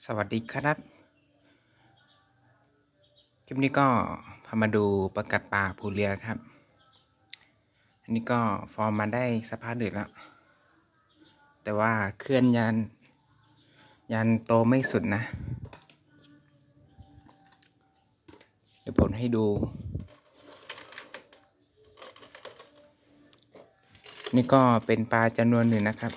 สวัสดีครับคลิปนี้ก็พามาดูปลากัดป่าภูเรือครับอันนี้ก็ฟอร์มมาได้สักพักหนึ่งแล้วแต่ว่าเคลื่อนยันโตไม่สุดนะเดี๋ยวผมให้ดูนี่ก็เป็นปลาจำนวนหนึ่งนะครับ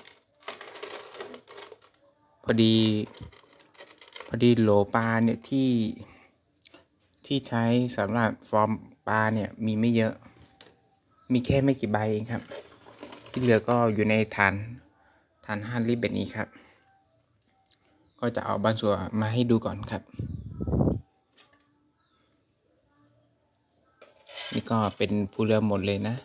พอดีโหลปลาเนี่ยที่ใช้สำหรับฟอร์มปลาเนี่ยมีไม่เยอะมีแค่ไม่กี่ใบเองครับที่เหลือก็อยู่ในฐาน5 ลิตรแบบนี้ครับก็จะเอาบางส่วนมาให้ดูก่อนครับนี่ก็เป็นภูเรือหมดเลยนะ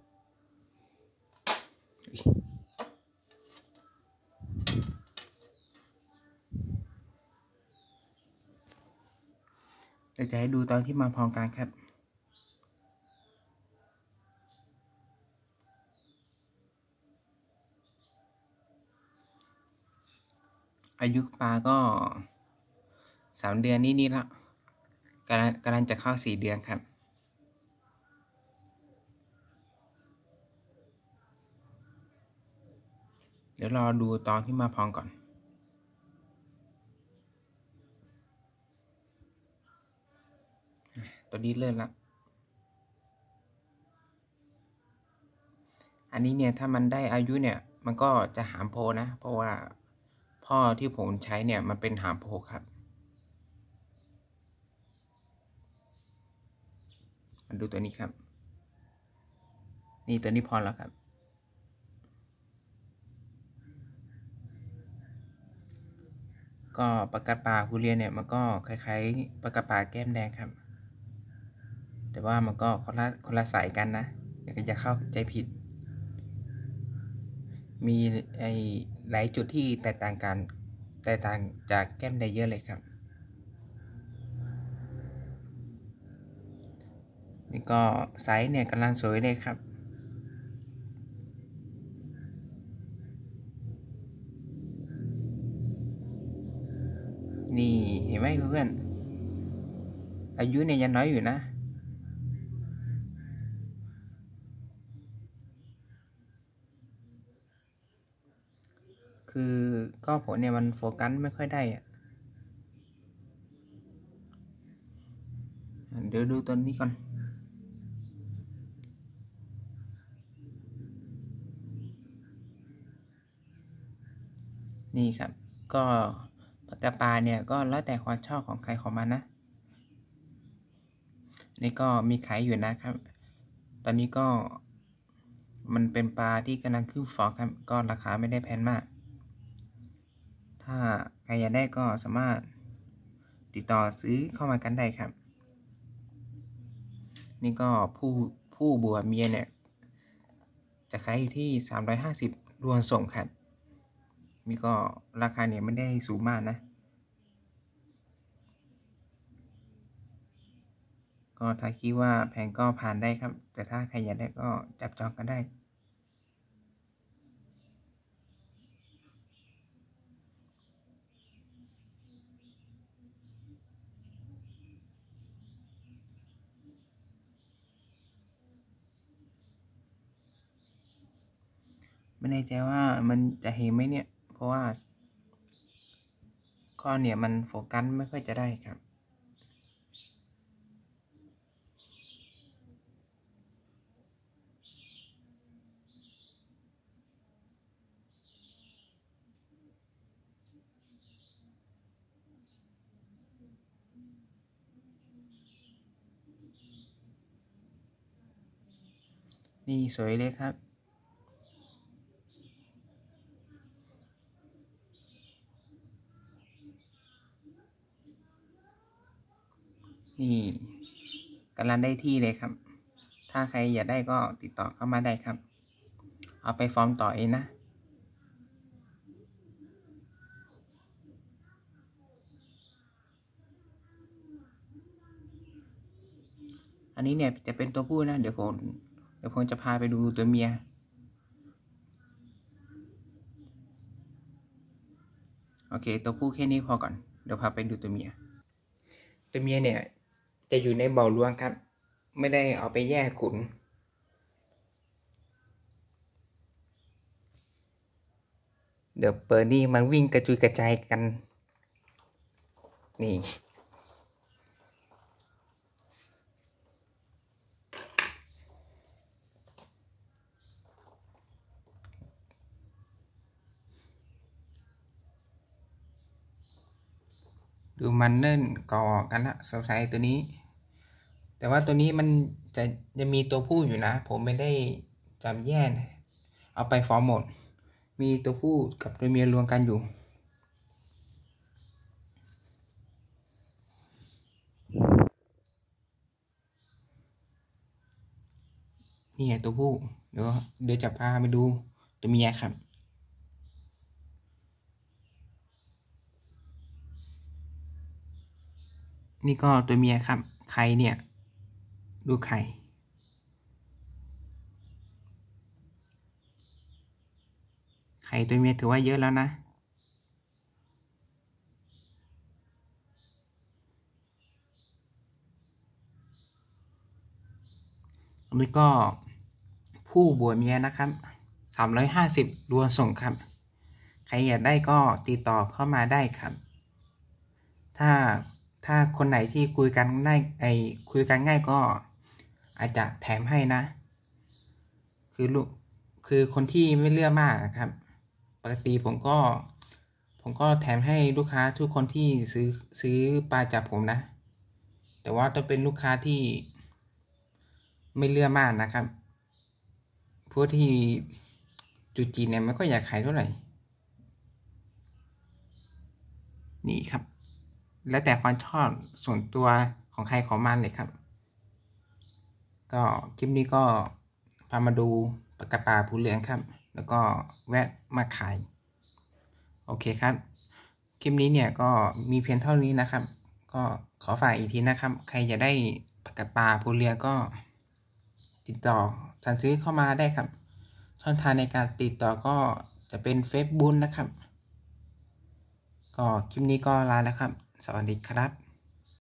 เดี๋ยวจะให้ดูตอนที่มาพร้อมกันครับอายุปลาก็3 เดือนนี่ละกำลังจะเข้า4 เดือนครับเดี๋ยวรอดูตอนที่มาพร้อมก่อนตัวนี้เริ่มละอันนี้เนี่ยถ้ามันได้อายุเนี่ยมันก็จะหามโพนะเพราะว่าพ่อที่ผมใช้เนี่ยมันเป็นหามโพครับมาดูตัวนี้ครับนี่ตัวนี้พอแล้วครับก็ปลากัดป่าภูเรือเนี่ยมันก็คล้ายๆปลากัดป่าแก้มแดงครับแต่ว่ามันก็คนละสายกันนะอย่าเข้าใจผิดมีหลายจุดที่แตกต่างจากแก้มแดงเยอะเลยครับนี่ก็ไซส์เนี่ยกำลังสวยเลยครับนี่เห็นไหมเพื่อนอายุเนี่ยยังน้อยอยู่นะคือก็ผมเนี่ยมันโฟกัสไม่ค่อยได้อะเดี๋ยวดูตัวนี้ก่อนนี่ครับก็ปากกาปลาเนี่ยก็แล้วแต่ความชอบของใครของมันนะนี่ก็มีขายอยู่นะครับตอนนี้ก็มันเป็นปลาที่กำลังขึ้นฟอร์ครับก็ราคาไม่ได้แพงมากถ้าใครอยากได้ก็สามารถติดต่อซื้อเข้ามากันได้ครับนี่ก็ผู้บัวเมียเนี่ยจะขายอยู่ที่350รวมส่งครับนี่ก็ราคาเนี่ยไม่ได้สูงมากนะก็ถ้าคิดว่าแพงก็ผ่านได้ครับแต่ถ้าใครอยากได้ก็จับจองกันได้ไม่แน่ใจว่ามันจะเห็นไหมเนี่ยเพราะว่าข้อเนี่ยมันโฟกัสไม่ค่อยจะได้ครับนี่สวยเลยครับนี่กำลังได้ที่เลยครับถ้าใครอยากได้ก็ติดต่อเข้ามาได้ครับเอาไปฟอร์มต่อเองนะอันนี้เนี่ยจะเป็นตัวผู้นะเดี๋ยวผมจะพาไปดูตัวเมียโอเคตัวผู้แค่นี้พอก่อนเดี๋ยวพาไปดูตัวเมียเนี่ยจะอยู่ในบ่อล้วงครับไม่ได้เอาไปแยกขุนเดี๋ยวเปิดนี่มันวิ่งกระจุยกระจายกันนี่ดูมันเนิ่นก่อกันละสงสัยตัวนี้แต่ว่าตัวนี้มันจะมีตัวผู้อยู่นะผมไม่ได้จำแยกเอาไปฟอร์มหมดมีตัวผู้กับตัวเมียรวมกันอยู่นี่ไงตัวผู้เดี๋ยวจะพาไปดูตัวเมียครับนี่ก็ตัวเมียครับไข่เนี่ยดูไข่ตัวเมียถือว่าเยอะแล้วนะอันนี้ก็ผู้บวชเมียนะครับ350รวมส่งครับใครอยากได้ก็ติดต่อเข้ามาได้ครับถ้าคนไหนที่คุยกันได้คุยกันง่ายก็อาจจะแถมให้นะคือคนที่ไม่เลือกมากครับปกติผมก็แถมให้ลูกค้าทุกคนที่ซื้อปลาจากผมนะแต่ว่าต้องเป็นลูกค้าที่ไม่เลือกมากนะครับพวกที่จุดจีนเนี่ยไม่ค่อยอยากขายเท่าไหร่นี่ครับแล้วแต่ความชอบส่วนตัวของใครของมันเลยครับก็คลิปนี้ก็พามาดูปลากระปาภูเหลืองครับแล้วก็แวะมาขายโอเคครับคลิปนี้เนี่ยก็มีเพียงเท่านี้นะครับก็ขอฝากอีกทีนะครับใครอยากได้ปลากระปาภูเหลืองก็ติดต่อสั่งซื้อเข้ามาได้ครับช่องทางในการติดต่อก็จะเป็น Facebook นะครับก็คลิปนี้ก็ลาแล้วครับสวัสดีครับ